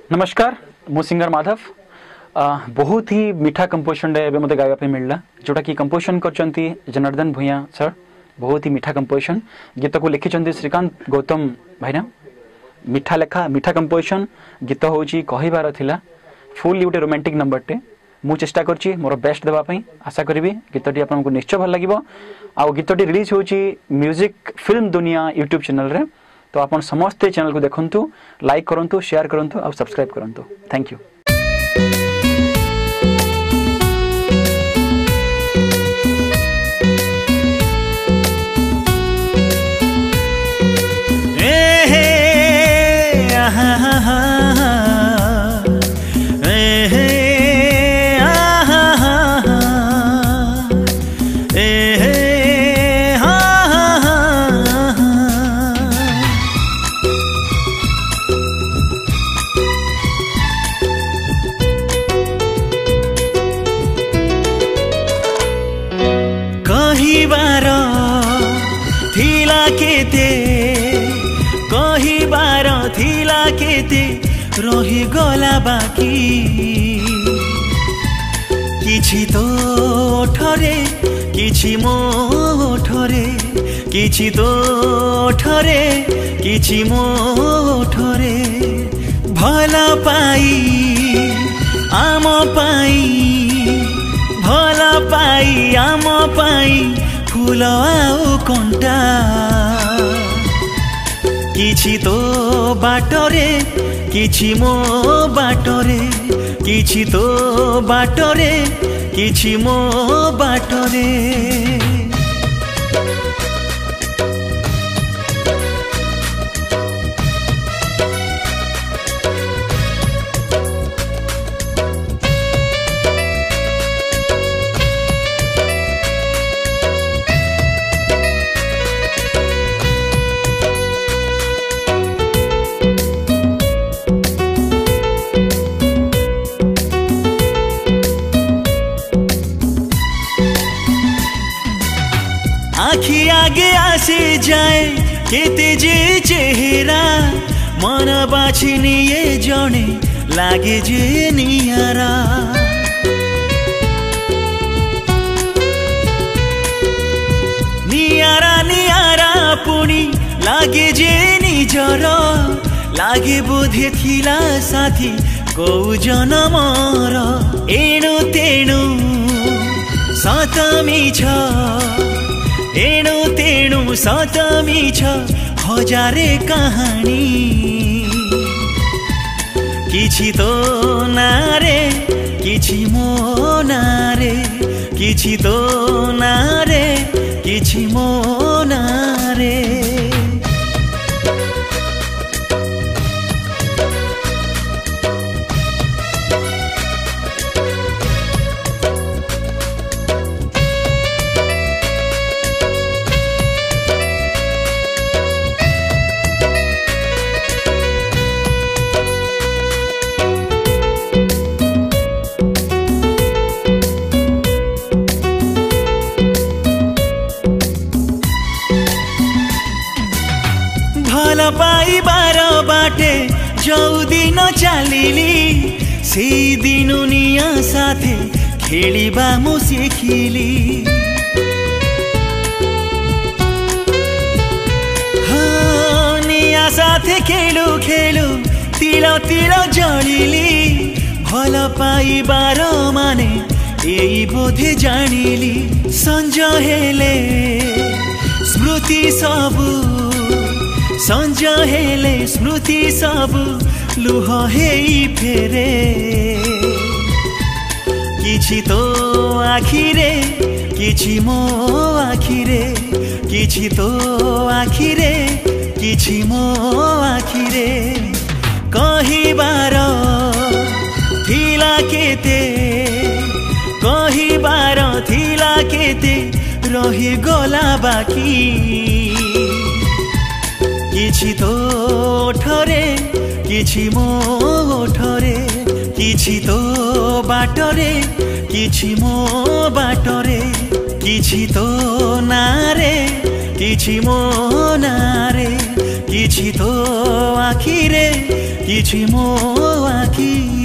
नमस्कार मु सिंगर माधव बहुत ही मीठा कंपोजिशन मत गायबा मिलला जोटा कि कंपोजिशन करचंती जनार्दन भूया सर। बहुत ही मीठा कंपोजिशन गीत को लिखिचंती श्रीकांत गौतम भाईना। मीठा लेखा मीठा कंपोजिशन गीत होची कहिबार थिला फुल गोटे रोमांटिक नंबर टे मु चेष्टा करची मोर बेस्ट देबा पई आशा करिवि गीतटी आपनको निश्चय भल लागिवो। आ गीतटी रिलीज होची music film Duniya YouTube channel रे। तो आपण समस्त चैनल को देखंतु, लाइक करंतु, शेयर करंतु और सब्सक्राइब करंतु। Thank you. कहिबार थिला केते रही गला बाकी किछि तो ठरे किछि मो ठरे किछि तो ठरे किछि मो ठरे भल पाई आम पाई भल पाई आम पाई फूल आउ कंटा किछि तो बाटरे किछि मो बाटरे किछि तो बाटरे किछि मो बाटरे। आखी आगे आसे जाए केते जे चेहरा मन बाछी निये जने लागे जे नियारा नियारा नियारा पुणी लागे जे निजर लागे बोधे थिला साथी को जनमर एणु तेणु सत मिछ एणु तेणु सत मिछ हजारे कहानी किछि तो नारे किछि मो नारे किछि तो नारे किछि मो नारे। भल पाइबार बाटे जो दिन चलिली से दिनु निया साथे खेलिबा मु सिखिली हाँ निया साथे खेलु खेलु तिल तिल जलिली भल पाइबार माने एई बोधे जानिली संज हेले स्मृति सबु संज हेले स्मृति सब लुह हेई फेरे किछि तो आखिरे किछि मो आखिरे किछि तो आखिरे किछि मो आखिरे कहिबार थिला केते कहिबार थिला केते रही गला बाकी किछि तो ठरे किछि मो ठरे किछि तो बाटरे किछि मो बाटरे किछि तो नारे किछि मो नारे किछि तो आखिरे किछि मो आखि